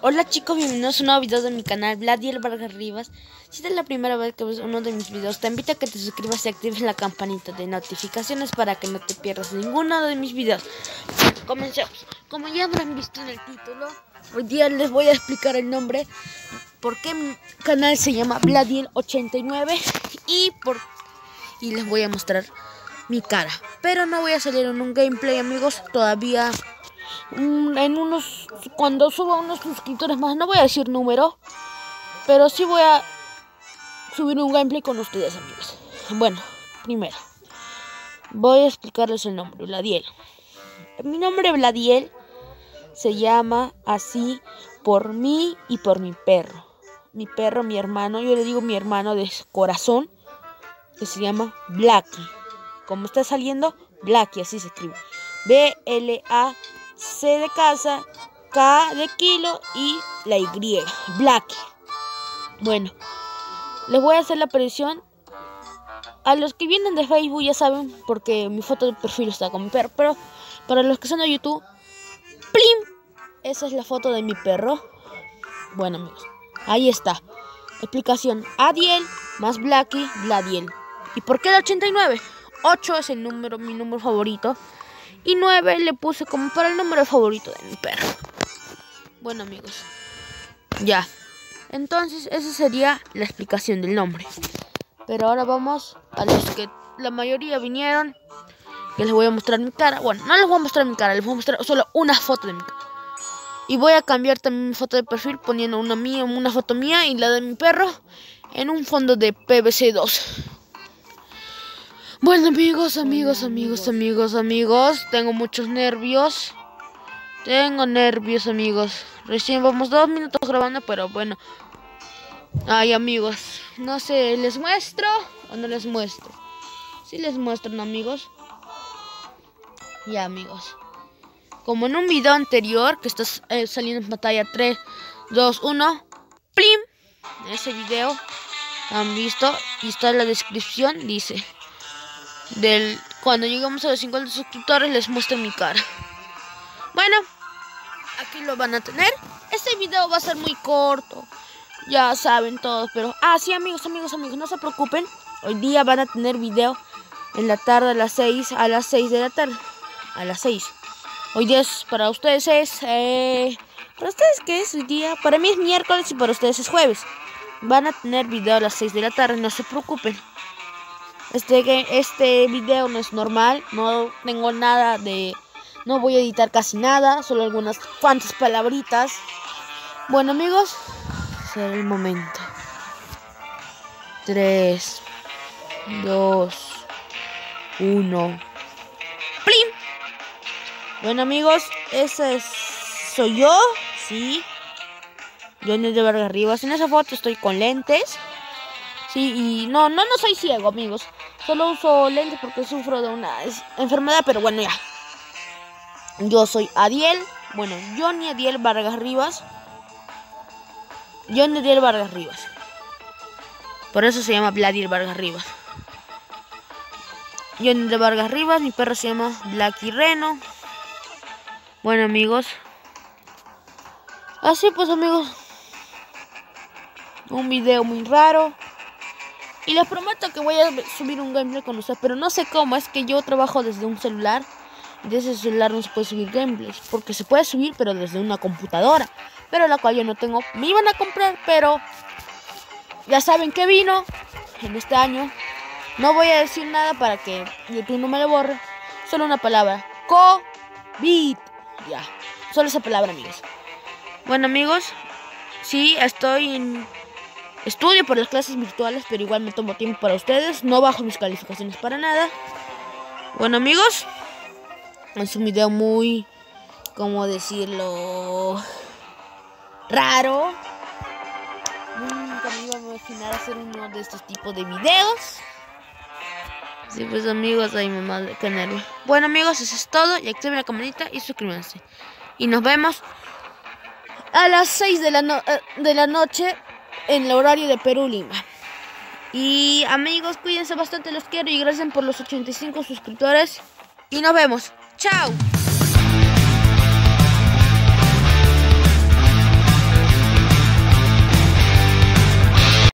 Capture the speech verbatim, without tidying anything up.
Hola chicos, bienvenidos a un nuevo video de mi canal, Vladiel Vargas Rivas. Si es la primera vez que ves uno de mis videos, te invito a que te suscribas y actives la campanita de notificaciones para que no te pierdas ninguno de mis videos. Comencemos. Como ya habrán visto en el título, hoy día les voy a explicar el nombre, por qué mi canal se llama Vladiel ochenta y nueve y, por, y les voy a mostrar mi cara. Pero no voy a salir en un gameplay, amigos, todavía... En unos, cuando suba unos suscriptores más, no voy a decir número, pero sí voy a subir un gameplay con ustedes, amigos. Bueno, primero voy a explicarles el nombre, Vladiel. Mi nombre Vladiel se llama así por mí y por mi perro. Mi perro, mi hermano, yo le digo mi hermano de corazón, que se llama Blacky. Como está saliendo, Blacky, así se escribe. B L A C de casa, K de kilo y la Y, Blacky. Bueno, les voy a hacer la aparición. A los que vienen de Facebook ya saben, porque mi foto de perfil está con mi perro. Pero para los que son de YouTube, ¡plim! Esa es la foto de mi perro. Bueno, amigos, ahí está. Explicación: Adiel más Blacky, Vladiel. ¿Y por qué el ochenta y nueve? ocho es el número, mi número favorito. Y nueve le puse como para el número favorito de mi perro. Bueno, amigos, ya. Entonces, esa sería la explicación del nombre. Pero ahora vamos a los que la mayoría vinieron. Que les voy a mostrar mi cara. Bueno, no les voy a mostrar mi cara, les voy a mostrar solo una foto de mi cara. Y voy a cambiar también mi foto de perfil poniendo una mía, una foto mía y la de mi perro en un fondo de P V C dos. Bueno, amigos, amigos, amigos, amigos, amigos, tengo muchos nervios. Tengo nervios, amigos. Recién vamos dos minutos grabando, pero bueno. Ay, amigos, no sé, ¿les muestro o no les muestro? Sí les muestro, ¿no, amigos? Ya, amigos. Como en un video anterior, que está eh, saliendo en pantalla tres, dos, uno, ¡plim! En ese video, han visto, y está en la descripción, dice... Del, cuando lleguemos a los cincuenta suscriptores les muestro mi cara. Bueno, aquí lo van a tener. Este video va a ser muy corto, ya saben todos, pero... Ah, sí, amigos, amigos, amigos, no se preocupen. Hoy día van a tener video en la tarde a las seis, a las seis de la tarde. A las seis. Hoy día es, para ustedes es... Eh, ¿Para ustedes qué es hoy día? Para mí es miércoles y para ustedes es jueves. Van a tener video a las seis de la tarde, no se preocupen. Este, este video no es normal, no tengo nada de... No voy a editar casi nada, solo algunas cuantas palabritas. Bueno, amigos, será el momento. tres, dos, uno. ¡Plim! Bueno, amigos, ese es, soy yo, sí. Johnny de Vargas Rivas. En esa foto estoy con lentes. Sí, y no, no, no soy ciego, amigos. Solo uso lentes porque sufro de una enfermedad, pero bueno, ya. Yo soy Adiel. Bueno, Johnny Adiel Vargas Rivas. Johnny Adiel Vargas Rivas. Por eso se llama Vladiel Vargas Rivas. Johnny de Vargas Rivas. Mi perro se llama Blacky Reno. Bueno, amigos. Así pues, amigos. Un video muy raro. Y les prometo que voy a subir un gameplay con ustedes, pero no sé cómo, es que yo trabajo desde un celular. Y desde ese celular no se puede subir gameplays, porque se puede subir, pero desde una computadora, pero la cual yo no tengo. Me iban a comprar, pero ya saben que vino en este año. No voy a decir nada para que YouTube no me lo borre. Solo una palabra: COVID. Ya, solo esa palabra, amigos. Bueno, amigos, sí, estoy en... Estudio por las clases virtuales, pero igual me tomo tiempo para ustedes. No bajo mis calificaciones para nada. Bueno, amigos, es un video muy, ¿cómo decirlo? Raro. Nunca me iba a imaginar hacer uno de estos tipos de videos. Sí, pues, amigos, ay, mamá, qué nervio. Bueno, amigos, eso es todo. Y activen la campanita y suscríbanse. Y nos vemos a las seis de la, no de la noche. En el horario de Perú, Lima. Y amigos, cuídense bastante, los quiero. Y gracias por los ochenta y cinco suscriptores. Y nos vemos. ¡Chao!